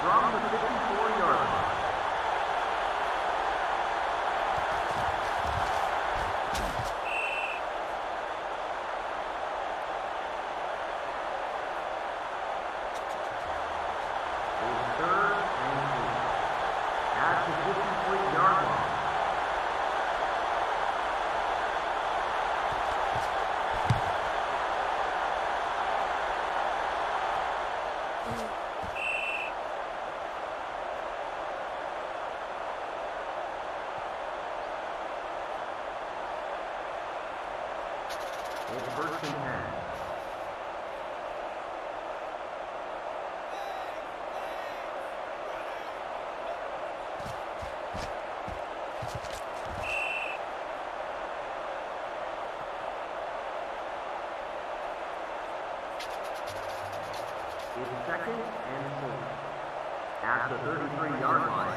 from the 54-yard line. It's first and 10. It's second and 4 at the 33-yard line.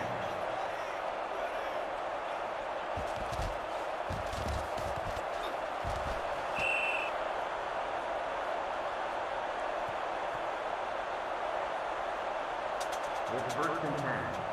It's first and 10.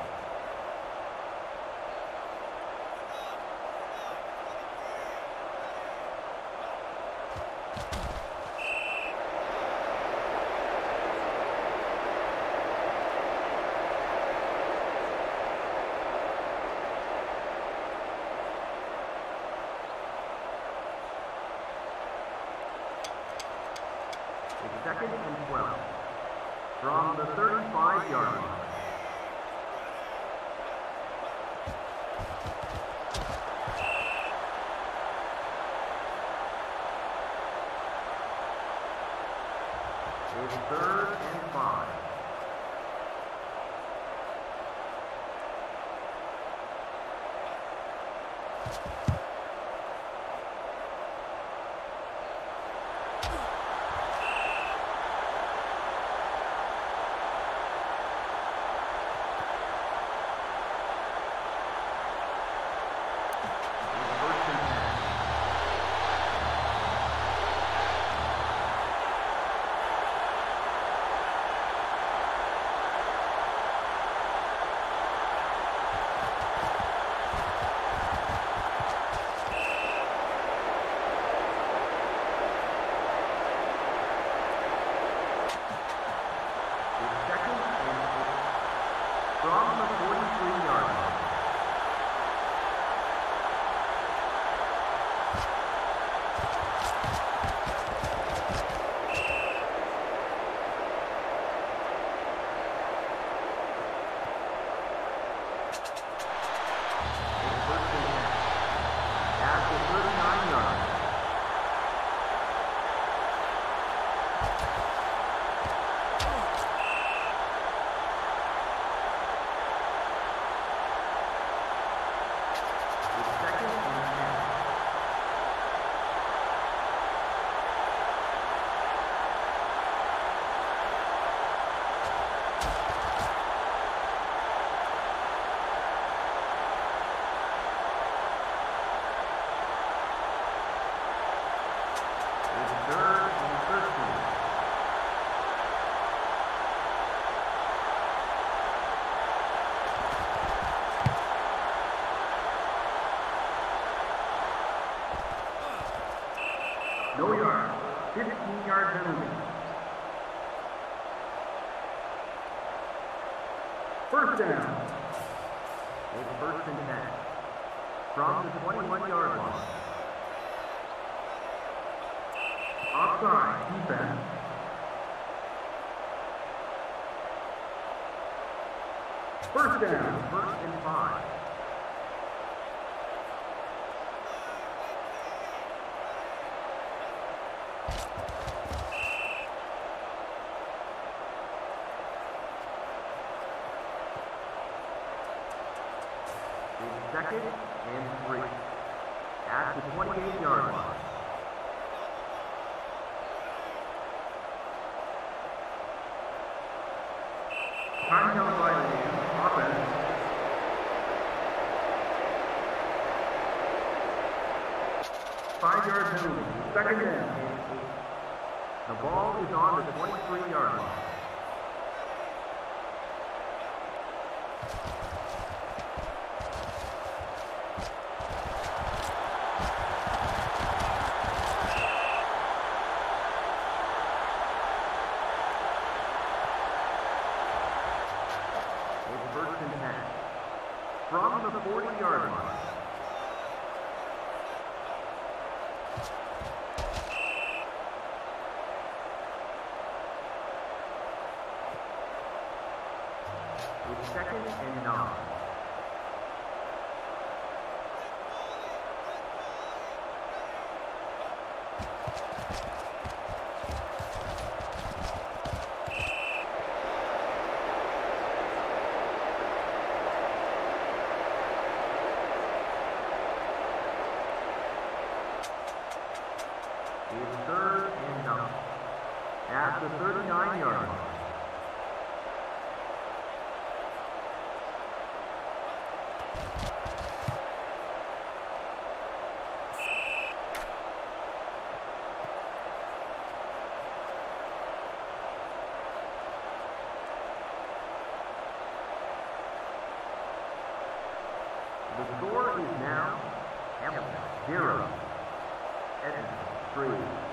It's second and 12 from the 35-yard line. It's third and 5. From the 43-yard line. It's first and 10 at the 39-yard line. No yard, 15-yard penalty. First down. It's first and 10 from the 21-yard line. Offside defense. First down, first and 5. Second and 3 at the 28-yard line. Time count violation, offense. Five-yard penalty, second down. The ball is on the 23-yard line. from the 40-yard line. It's 2nd and 9. It's 3rd and 9. At the 39-yard line. The score is now Edmonton 0, Edmonton 3.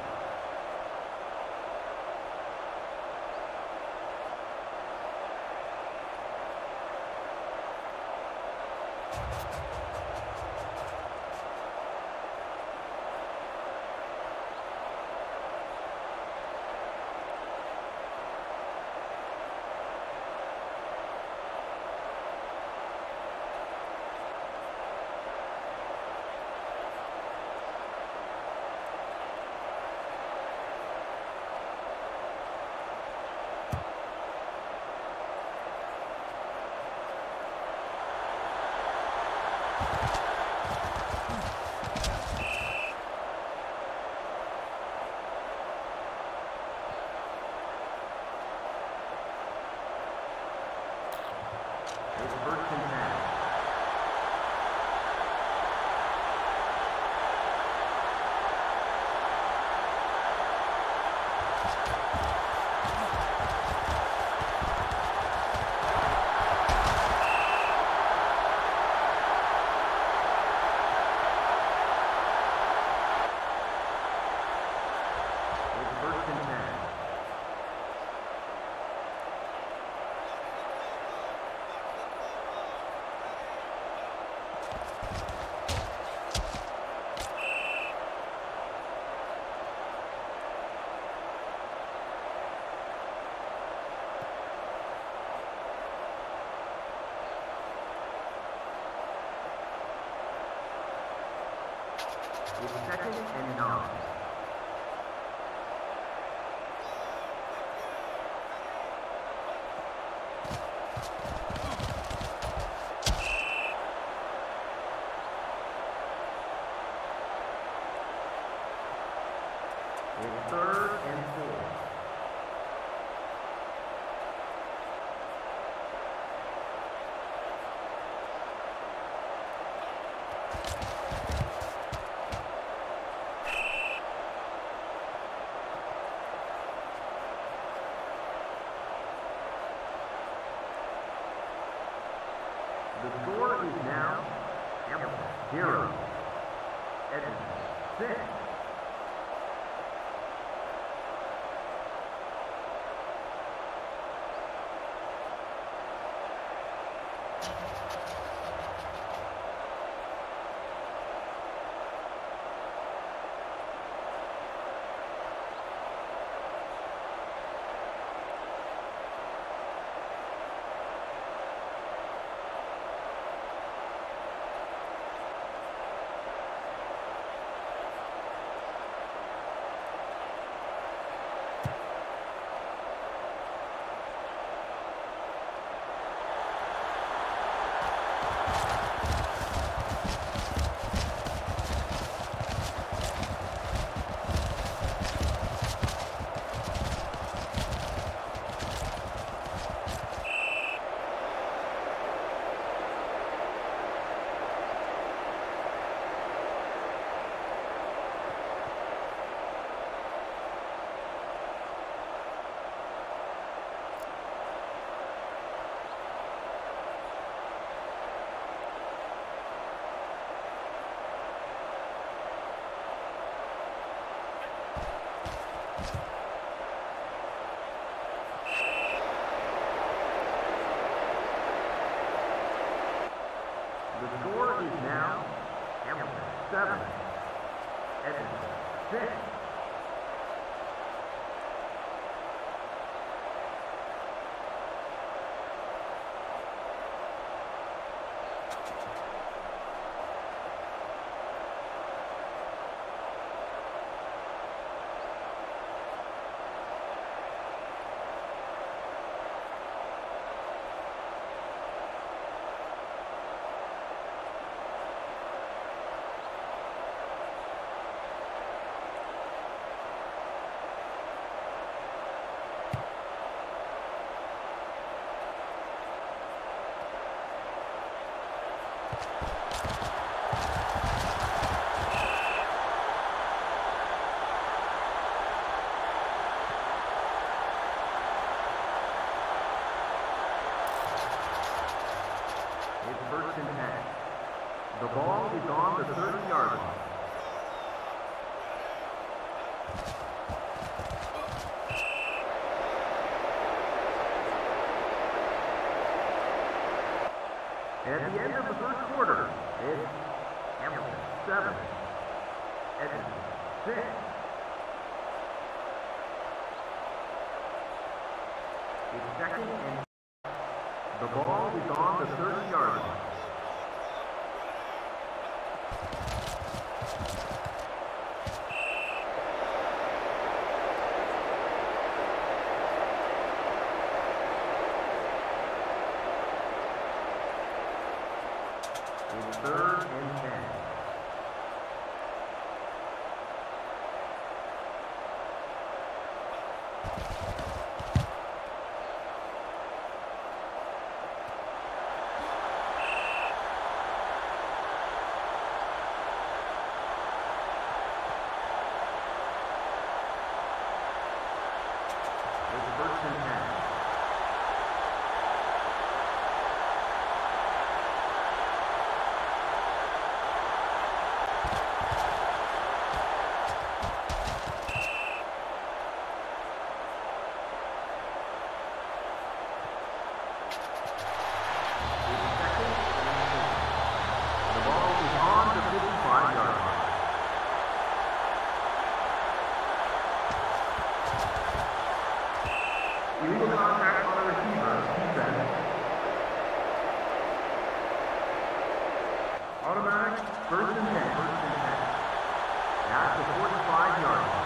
It's 1st and 10. It's 1st and 10. It's 2nd and 9. It's 3rd and 4. The score is now Edmonton 0, Edmonton 6. 6. First and 10. The ball is on the 30-yard line. At the end of the first quarter, it's Hamilton 7, Edmonton 6. It's second and the ball is on the 30-yard line. It's third and 10. First and 10. Illegal contact on the receiver, defense. Automatic, first and 10. That's the 45-yard line.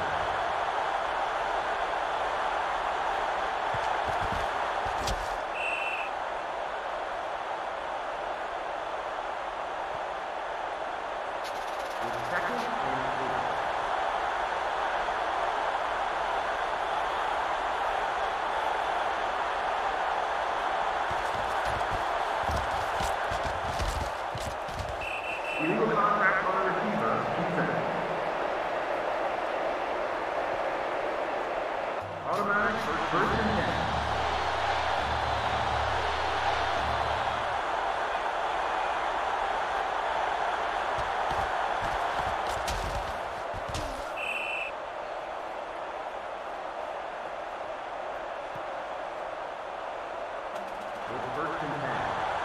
It's second and 8. Illegal contact on the receiver, defense. Automatic, first and 10. It's first and 10.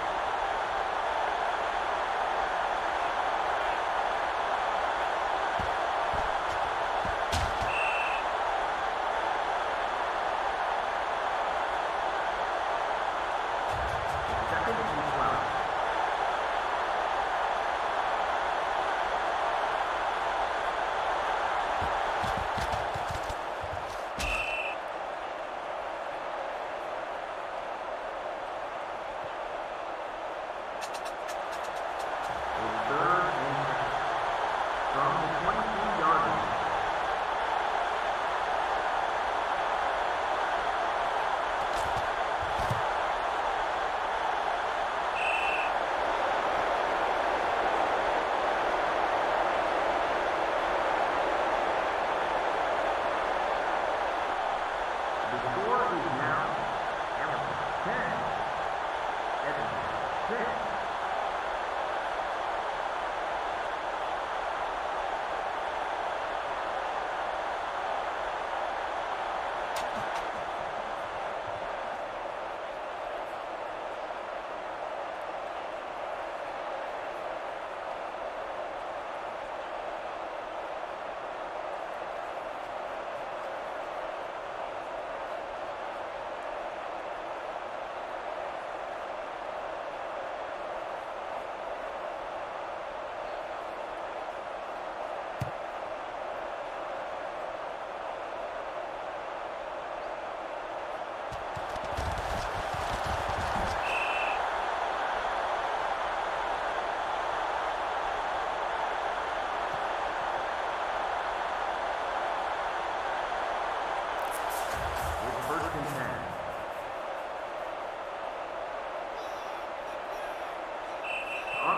The score is now Hamilton 10, Edmonton 6.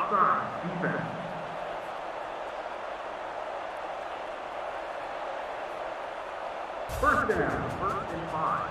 Offside defense. First down, 1st and 5.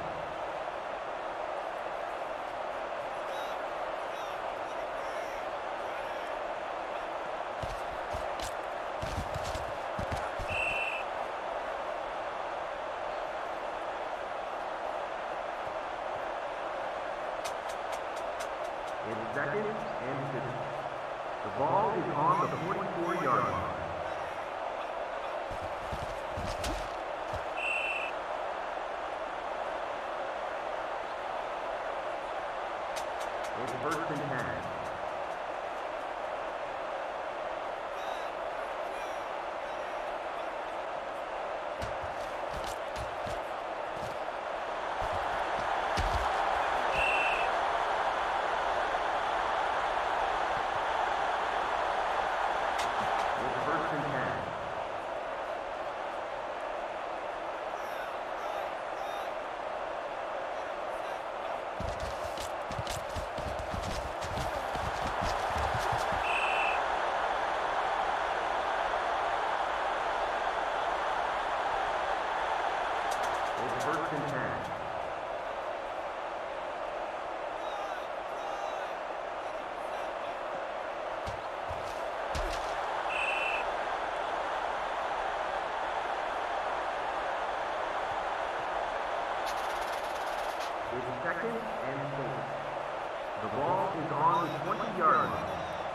It's 2nd and 2. The ball is on the 44-yard line. It's 1st and 10. It's 2nd and 4. The ball is on the 20-yard line.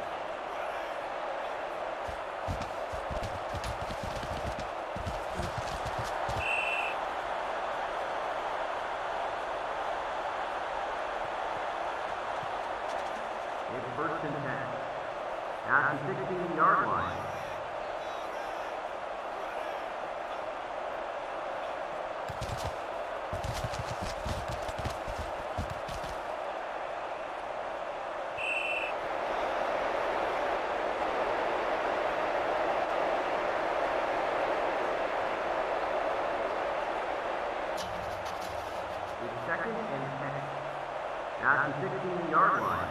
It's 1st and 10. At the 16-yard line. It's 2nd and 10. At the 16-yard line.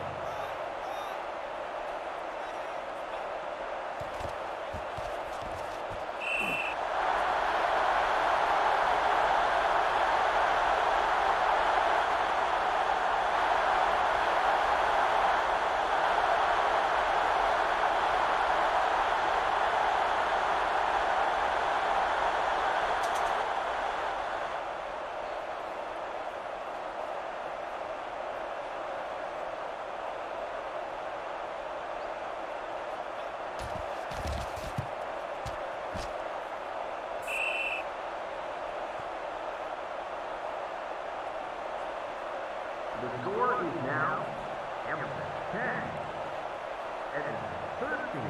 The score is now Edmonton 10, Edmonton 13.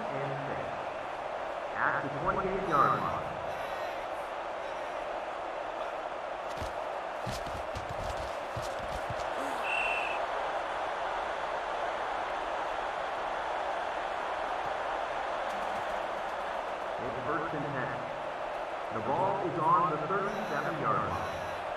and 6. At the 28-yard line. It's first and 10. The ball is on the 37-yard line.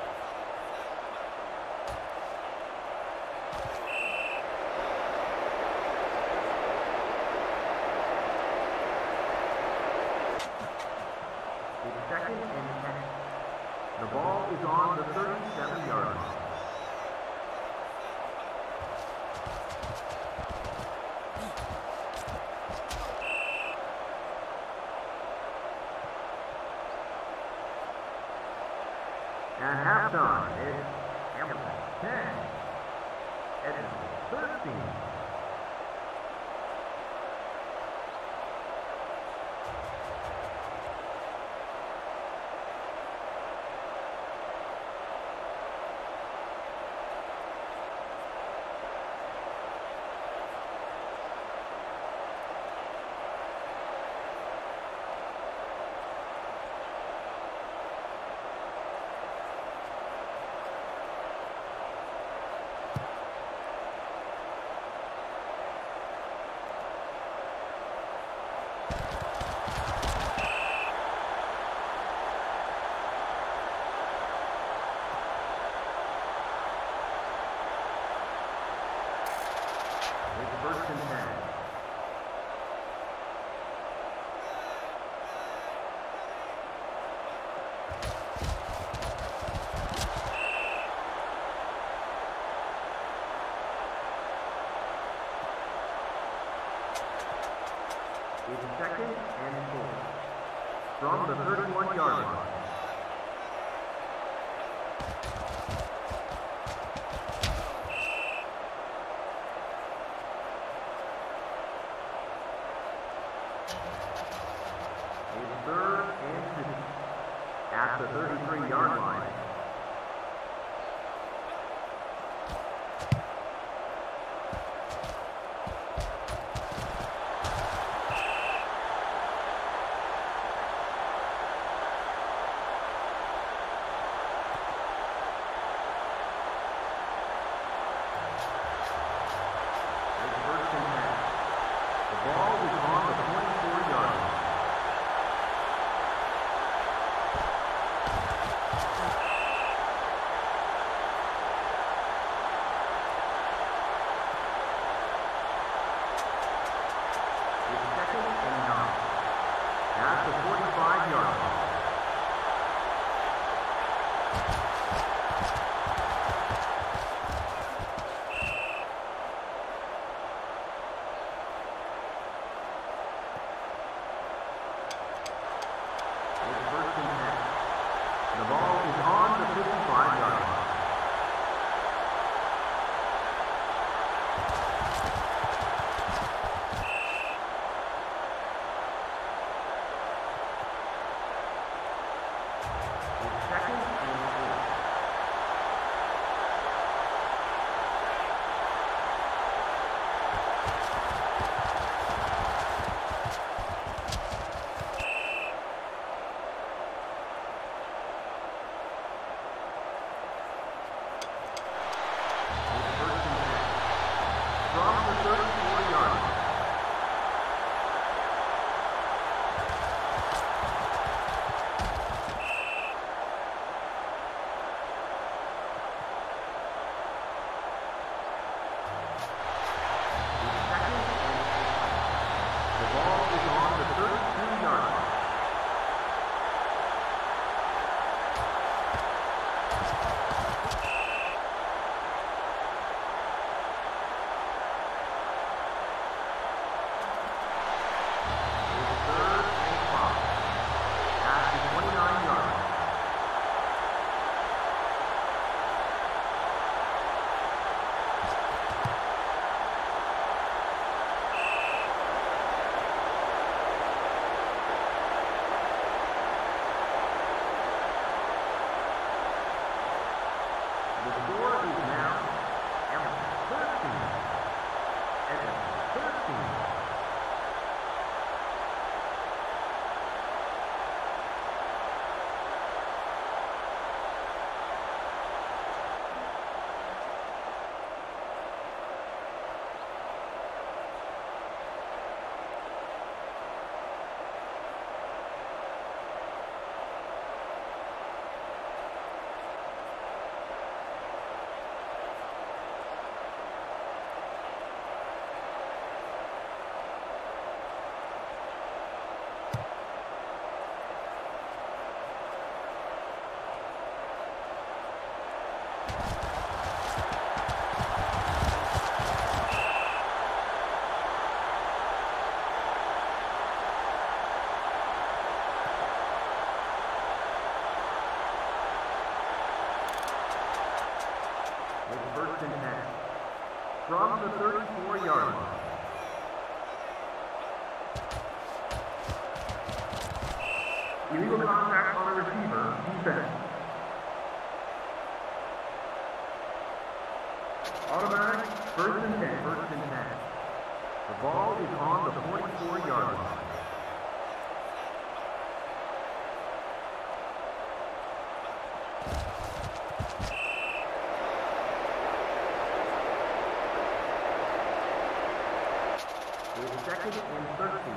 It's second and 10. The ball is on the 37-yard line. At halftime, it's Edmonton 10, Edmonton 13. It's first and 10. It's second and 4. From the 31-yard line. It's third and 2. At the 33-yard line. from the 34-yard line. Illegal contact on the receiver, defense. Automatic, first and 10. The ball is on the 44-yard line. It's second and 13.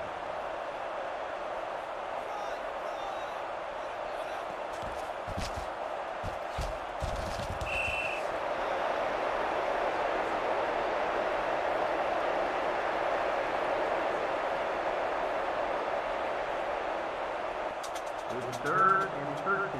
It's third and 13.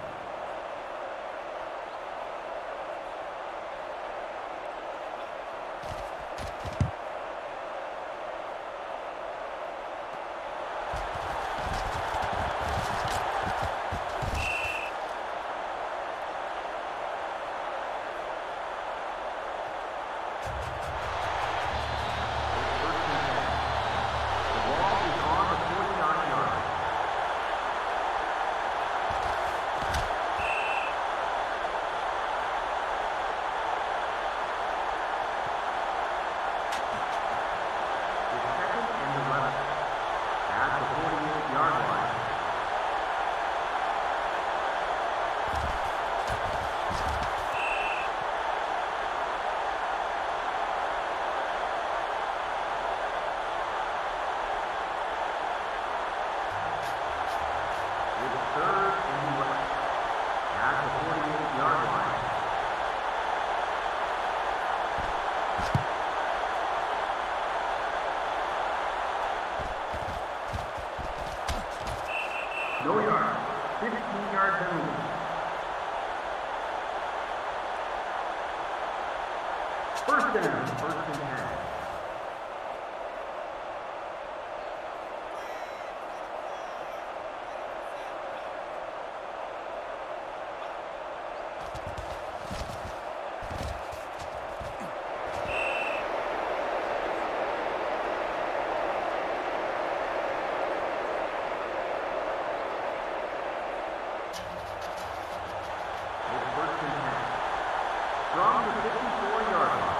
No yard, 15-yard penalty. First down, first and 10. From the 54-yard line.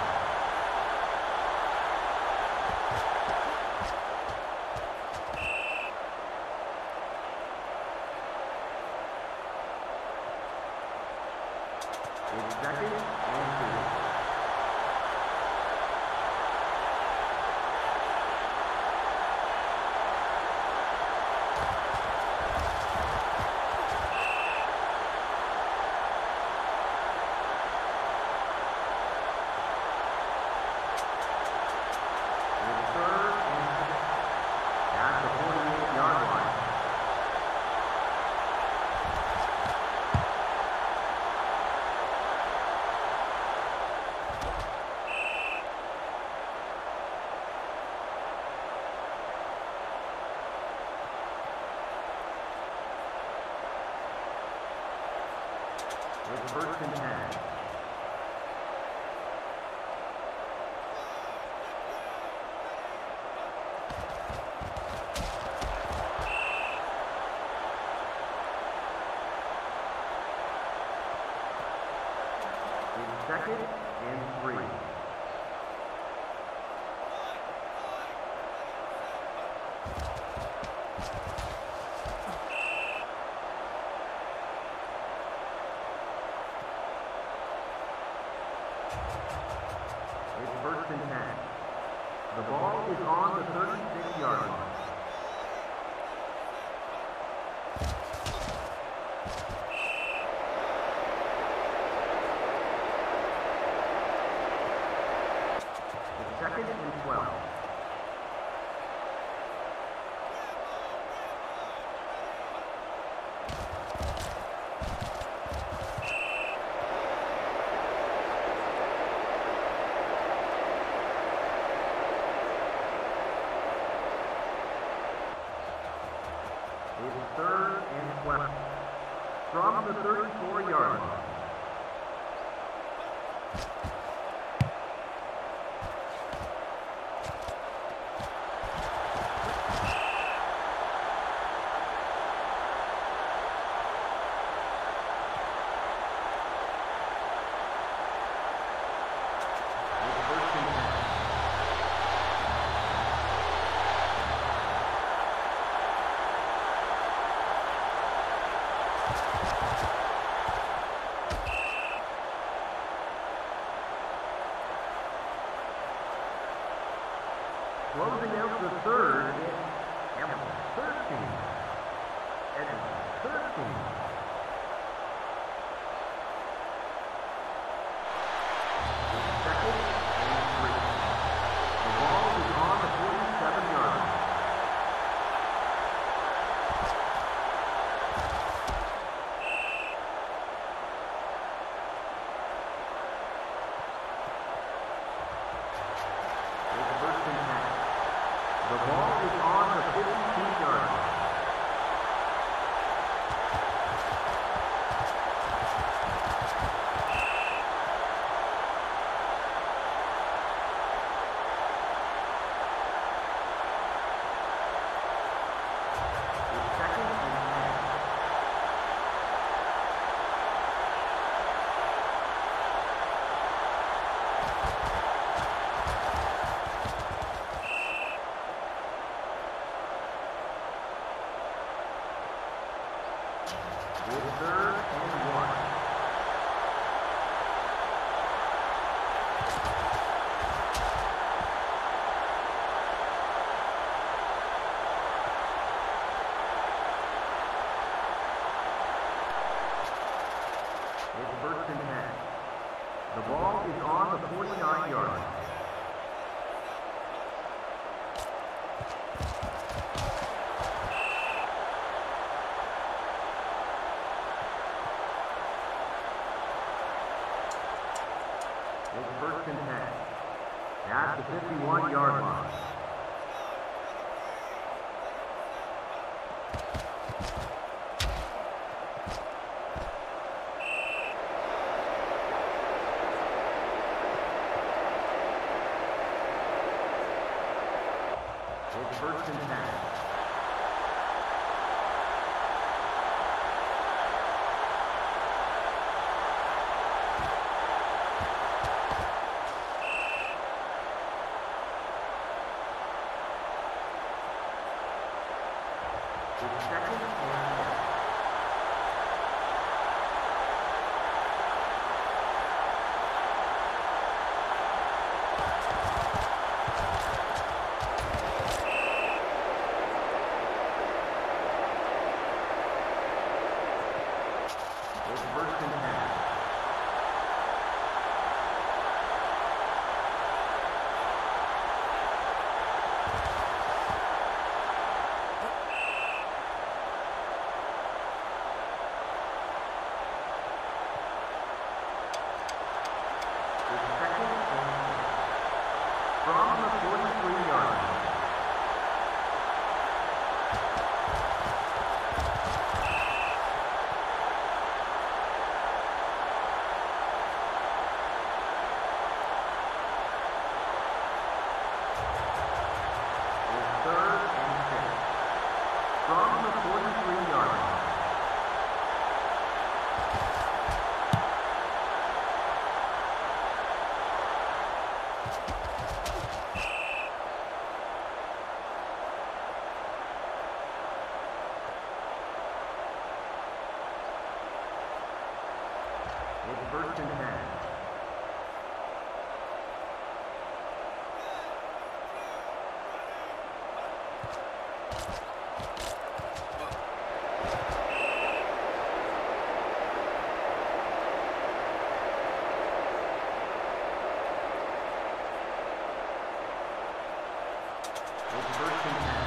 It's second and 2. It's first and 10. It's second and 3. It's first and 10. The ball is on the 36-yard line. It's second and 12. It's third and 12. From the 34-yard line. It's 3rd and 1. It's 1st and 10. The ball is on the 49-yard line. It's 1st and 10. At the 51-yard line. It's 1st and 10. It's 2nd and 10. It's 1st and 10. From the 43-yard line. It's 3rd and 6. From the 43-yard line. It's 1st and 10. It's 1st and 10.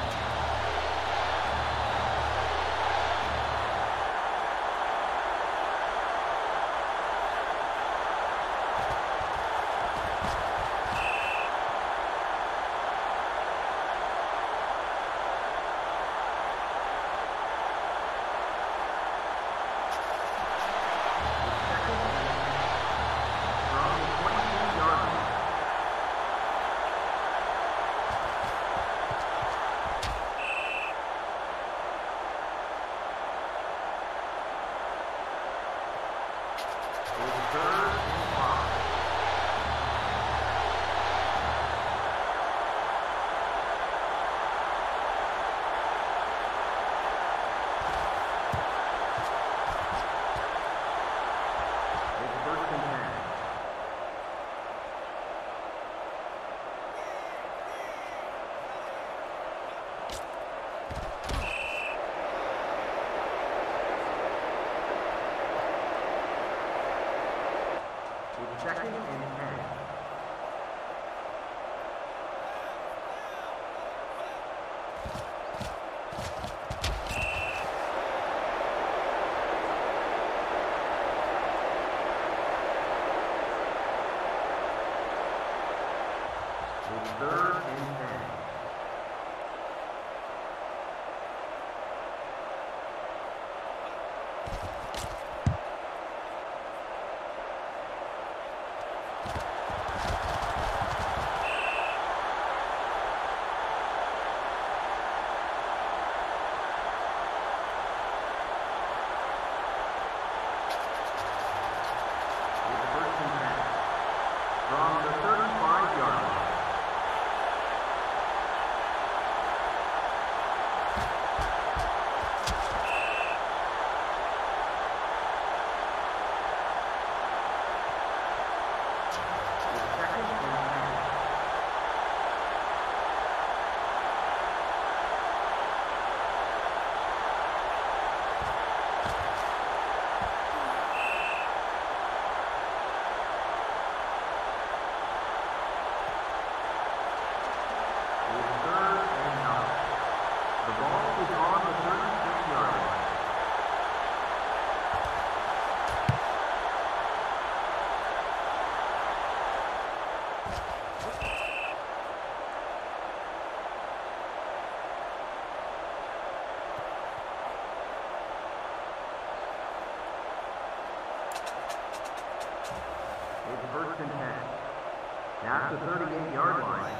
and 10. That's the 38-yard line.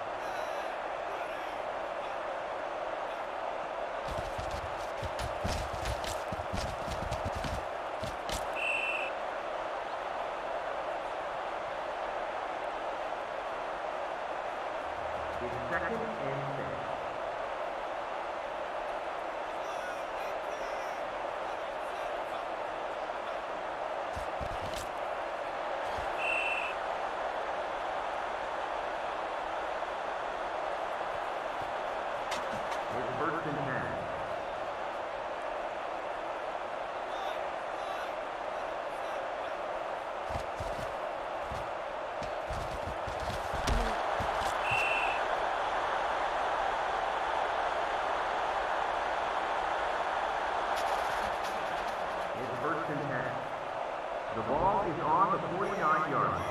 It's second and 6. It's first and 10. It's first and 10. The ball is on the 49-yard line.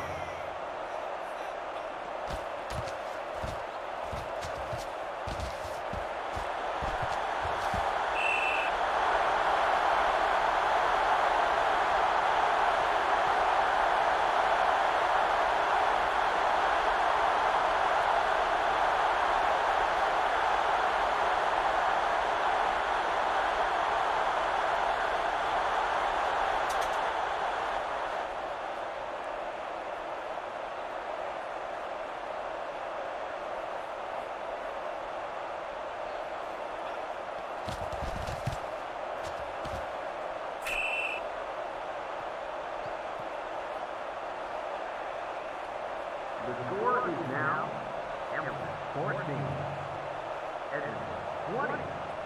The score is now Edmonton 14, Edmonton 20.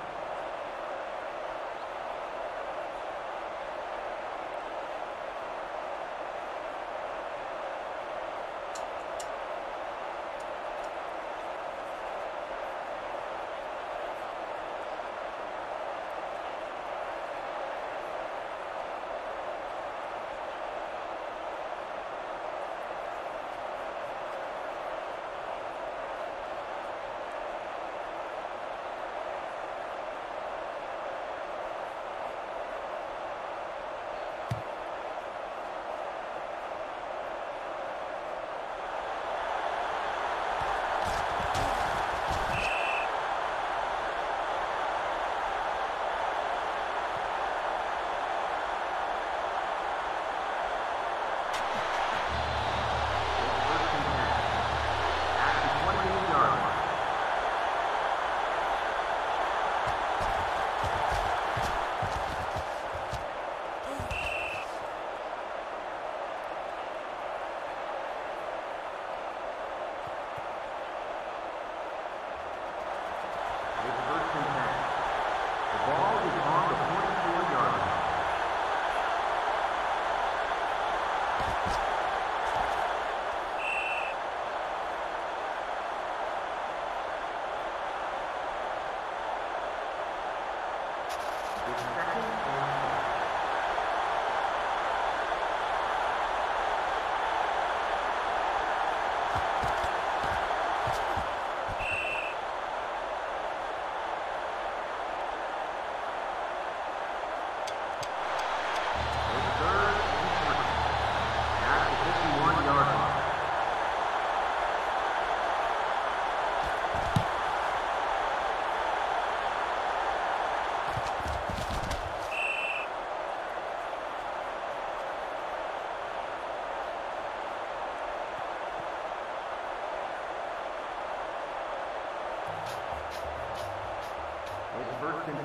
First and 10.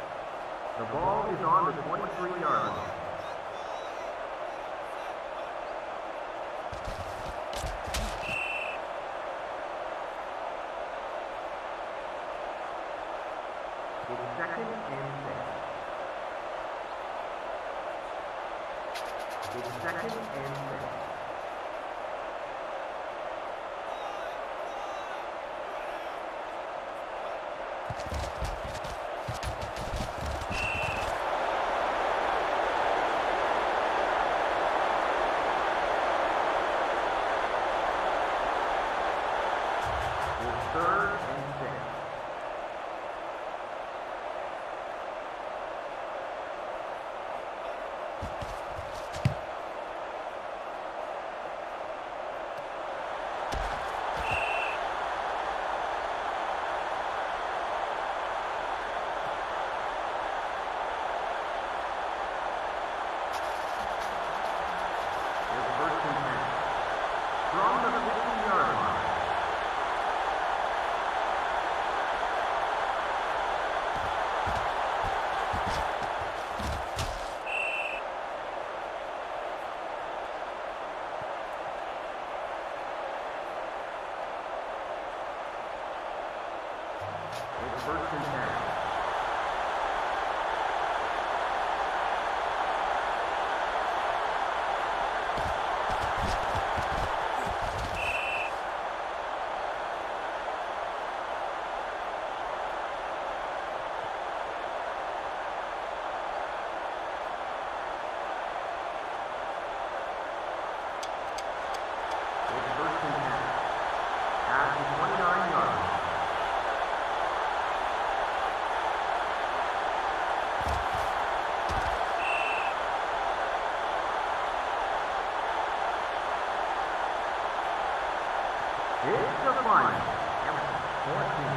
The ball is on the 23-yard line. It's second and 6. It's second and 6. Third and 6. It's the final. Hamilton 14,